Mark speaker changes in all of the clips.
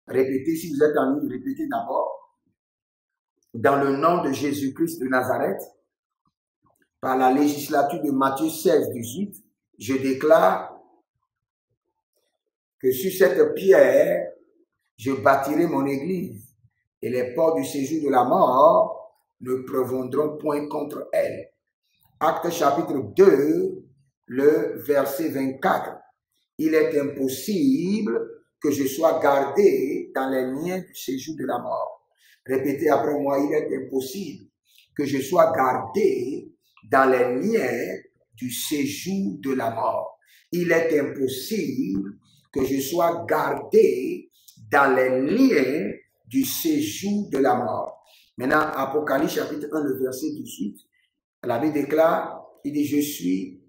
Speaker 1: Répétez, si vous êtes en ligne, répétez d'abord. Dans le nom de Jésus-Christ de Nazareth, par la législature de Matthieu 16, 18, je déclare que sur cette pierre, je bâtirai mon église et les portes du séjour de la mort ne prévaudront point contre elle. Actes chapitre 2, le verset 24. Il est impossible que je sois gardé dans les liens du séjour de la mort. Répétez après moi, il est impossible que je sois gardé dans les liens du séjour de la mort. Il est impossible que je sois gardé dans les liens du séjour de la mort. Maintenant, Apocalypse chapitre 1, le verset 18, la Bible déclare, il dit, je suis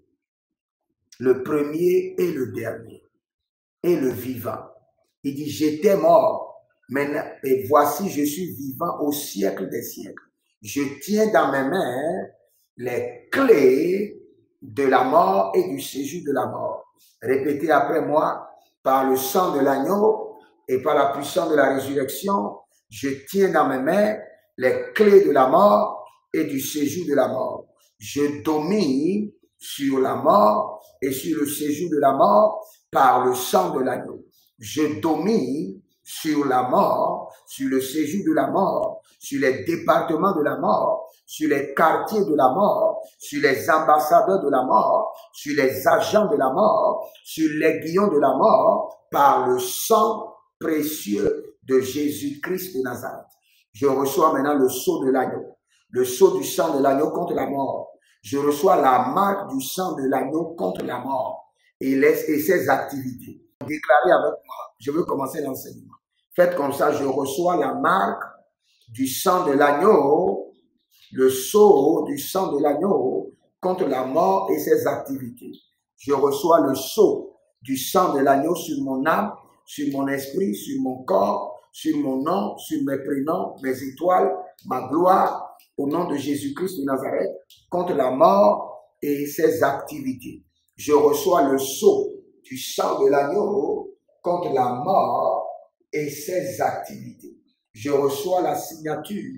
Speaker 1: le premier et le dernier, et le vivant. Il dit, j'étais mort, maintenant, et voici, je suis vivant au siècle des siècles. Je tiens dans mes mains les clés de la mort et du séjour de la mort. Répétez après moi, par le sang de l'agneau et par la puissance de la résurrection, je tiens dans mes mains les clés de la mort et du séjour de la mort. Je domine sur la mort et sur le séjour de la mort par le sang de l'agneau. Je domine sur la mort, sur le séjour de la mort, sur les départements de la mort, sur les quartiers de la mort, sur les ambassadeurs de la mort, sur les agents de la mort, sur les guillons de la mort, par le sang précieux de Jésus-Christ de Nazareth. Je reçois maintenant le sceau de l'agneau, le sceau du sang de l'agneau contre la mort. Je reçois la marque du sang de l'agneau contre la mort et ses activités. Déclarez avec moi, je veux commencer l'enseignement. Faites comme ça, je reçois la marque du sang de l'agneau, le sceau du sang de l'agneau contre la mort et ses activités. Je reçois le sceau du sang de l'agneau sur mon âme, sur mon esprit, sur mon corps, sur mon nom, sur mes prénoms, mes étoiles, ma gloire, au nom de Jésus-Christ de Nazareth, contre la mort et ses activités. Je reçois le sceau du sang de l'agneau contre la mort et ses activités. Je reçois la signature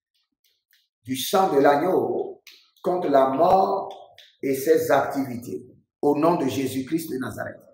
Speaker 1: du sang de l'agneau contre la mort et ses activités. Au nom de Jésus-Christ de Nazareth.